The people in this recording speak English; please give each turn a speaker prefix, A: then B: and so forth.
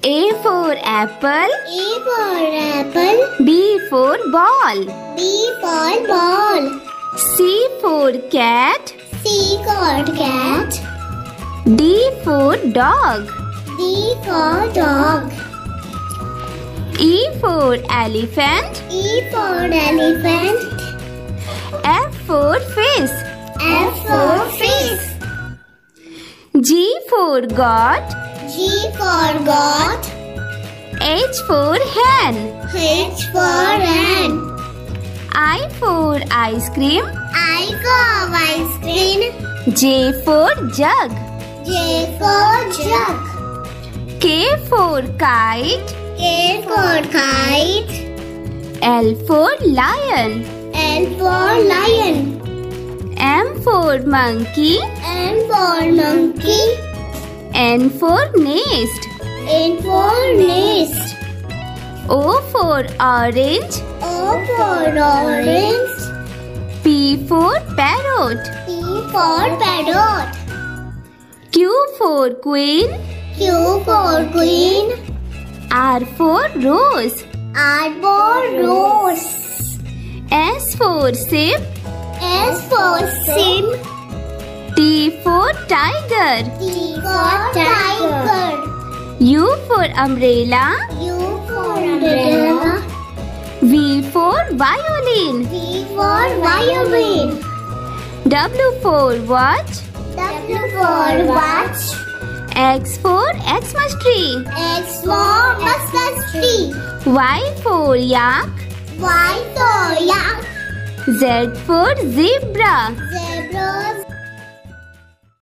A: A for apple.
B: A for apple.
A: B for ball.
B: B for ball.
A: C for cat.
B: C for cat.
A: D for dog.
B: D for dog.
A: E for elephant.
B: E for elephant.
A: F for fish.
B: F for fish.
A: G for goat.
B: G for goat.
A: H for hen.
B: H for hen.
A: I for ice cream.
B: I for ice cream.
A: J for jug.
B: J for jug.
A: K for kite.
B: K for kite.
A: L for lion.
B: L for lion.
A: M for monkey.
B: M for monkey.
A: N for nest.
B: N for nest.
A: O for orange.
B: O for orange.
A: P for parrot.
B: P for parrot.
A: Q for queen.
B: Q for queen.
A: R for rose.
B: R for rose.
A: S for ship.
B: S for sim.
A: T for tiger.
B: T for tiger.
A: U for umbrella.
B: U for umbrella.
A: V for violin.
B: V for violin.
A: W for watch.
B: W for watch.
A: X for Xmas tree.
B: X for Christmas tree.
A: Y for yak.
B: Y for yak.
A: Z for zebra.
B: Zebra.